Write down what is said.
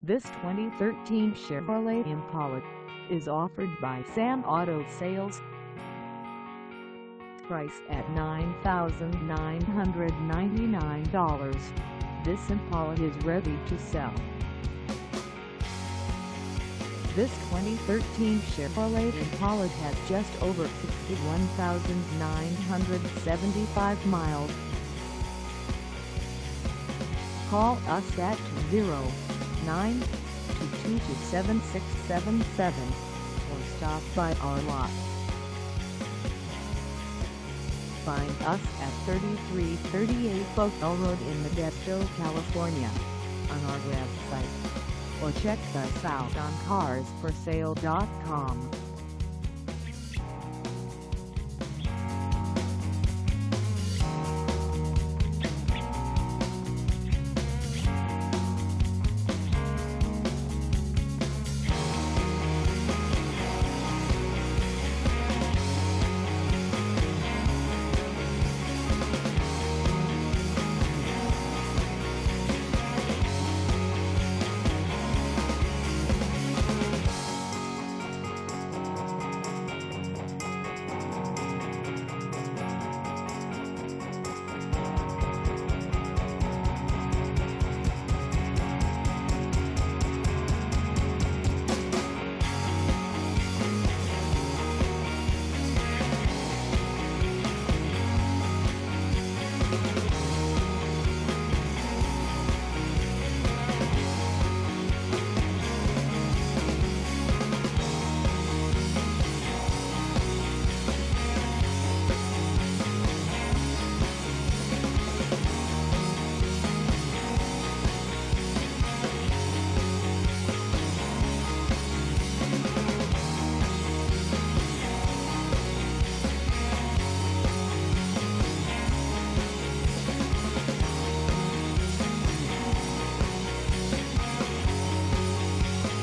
This 2013 Chevrolet Impala is offered by Sam Auto Sales. Priced at $9,999, this Impala is ready to sell. This 2013 Chevrolet Impala has just over 61,975 miles. Call us at 229-222-7677 or stop by our lot. Find us at 3338 Foothill Road in Modesto, California, on our website, or check us out on carsforsale.com.